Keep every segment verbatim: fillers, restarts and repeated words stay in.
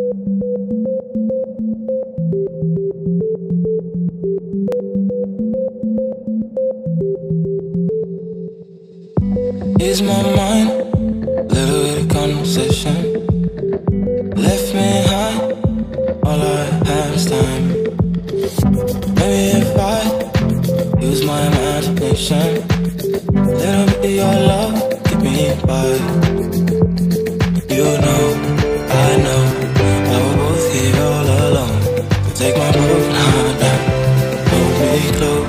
Ease my mind, little bit of conversation. Left me high, all I have is time. Maybe if I use my imagination, little bit of your love, get me by. You know, I know, I we're both here all alone. So take my broken heart down, hold me close.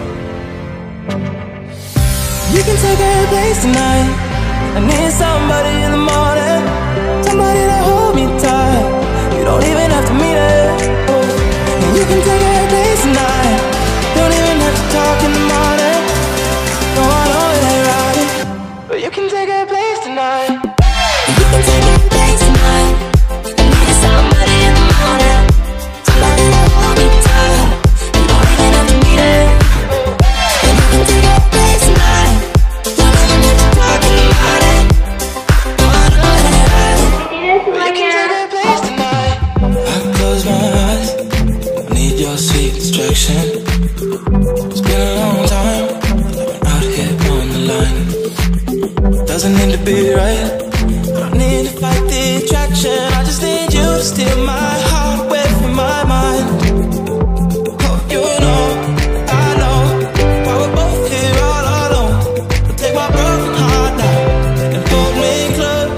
You can take a place tonight. I need somebody in the morning, somebody to hold me tight. You don't even have to meet it. And you can take a place tonight. Don't even have to talk in the morning. No, I know it ain't right, but you can take a place tonight. You can take a place tonight. I need somebody in the morning, somebody to hold me tight. You don't even have to meet it. And you can take a place tonight. Don't even have to talk in the morning. No, I know it ain't right. But you can take a place tonight. I close my eyes, I need your sweet distraction. It's been a long time, I've been out here on the line. Doesn't need to be right, I don't need to fight the attraction. I just need you to steal my heart away from my mind. Oh, you know, I know, why we're both here all alone. So take my broken heart now and hold me close.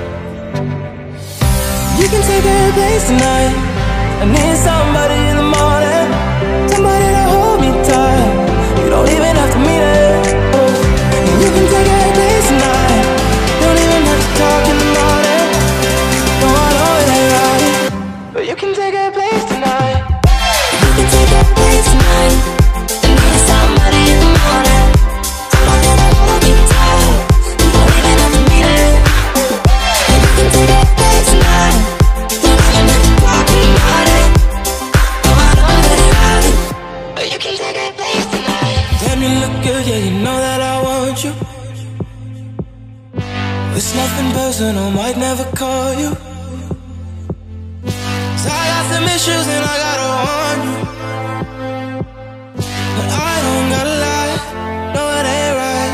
You can take a place tonight. I need somebody in the morning, somebody to hold me tight. You don't even have to meet it. And you can take a place tonight. Don't even have to talk in the morning. No, I know it ain't right, but you can take a place tonight. You can take a place tonight. I need somebody in the morning, somebody to hold me tight. You don't even have to meet it. And you can take a place tonight. Don't even have to talk in the morning. No, I know it ain't right, but you can take a place tonight. Damn, you look good, yeah, you know that I want you. It's nothing personal, might never call you. 'Cause I got some issues and I gotta warn you. But I don't gotta lie, no it ain't right.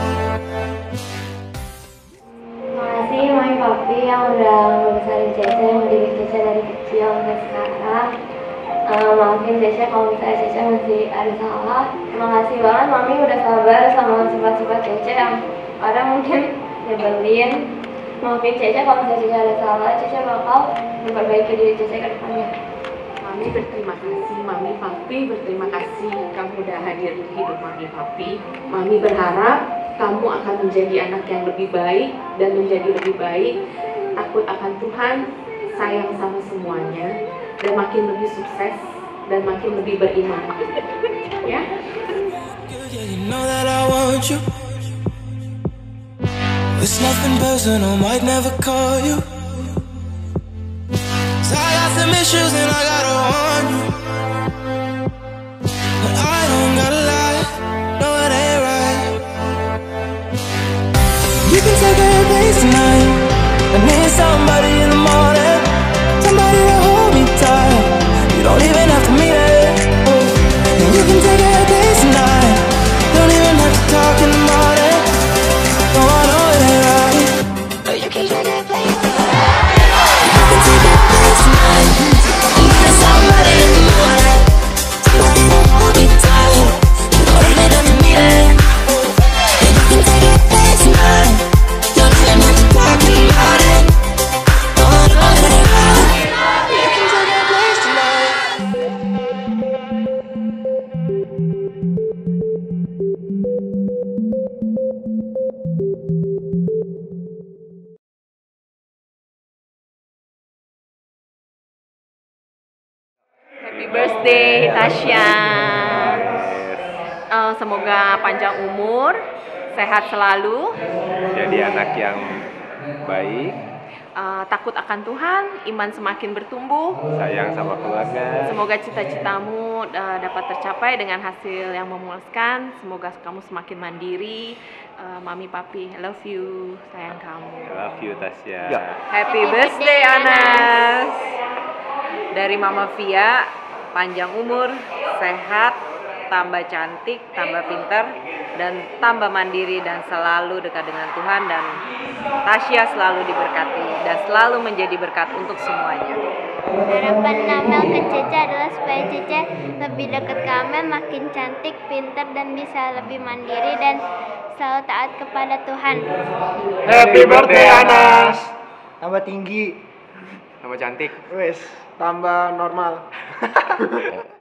Terima kasih Mami Papi yang udah ngebesarin Cece, mendidik Cece dari kecil sampai sekarang. Uh, maafin Cece kalau misalnya Cece masih ada salah. Terima kasih banget Mami udah sabar sama sifat-sifat Cece yang kadang mungkin nyebelin. Maafin Cece kalau misalnya Cece ada salah. Cece bakal memperbaiki diri Cece ke depannya. Mami berterima kasih, Mami Papi berterima kasih kamu udah hadir di hidup Mami Papi. Mami berharap kamu akan menjadi anak yang lebih baik dan menjadi lebih baik, takut akan Tuhan, sayang sama semuanya, dan makin lebih sukses dan makin lebih beriman. Ya? Yeah, you know that I want you. It's nothing personal, might never call you. 'Cause I got some issues and I gotta warn you. But I don't gotta lie, no it ain't right. You can take a place tonight. I need somebody in the morning, somebody to hold me tight. You don't even have to meet it. And you can take a place tonight. Don't even have to talk in the morning. No, I know it ain't right, but you can take a place tonight. You can take a place tonight. I need somebody in the morning, somebody to hold me tight. You don't even have to meet it. And you can take a place tonight. Don't even have to talk in the morning. No, I know it ain't right. You can take a place tonight. Happy birthday Tasya. Eh, semoga panjang umur, sehat selalu, Jadi anak yang baik, eh, takut akan Tuhan, iman semakin bertumbuh. sayang sama keluarga. Semoga cita-citamu eh, dapat tercapai dengan hasil yang memuaskan. Semoga kamu semakin mandiri. Eh, Mami Papi, I love you, sayang kamu. I love you Tasya. Happy birthday Anas. Dari Mama Via, panjang umur, sehat, tambah cantik, tambah pintar, dan tambah mandiri dan selalu dekat dengan Tuhan, dan Tasya selalu diberkati dan selalu menjadi berkat untuk semuanya. Harapan Amel ke Cece adalah supaya Cece lebih dekat ke Amel, makin cantik, pintar, dan bisa lebih mandiri dan selalu taat kepada Tuhan. Happy birthday Anas. Tambah tinggi, Tambah cantik. wes, tambah normal.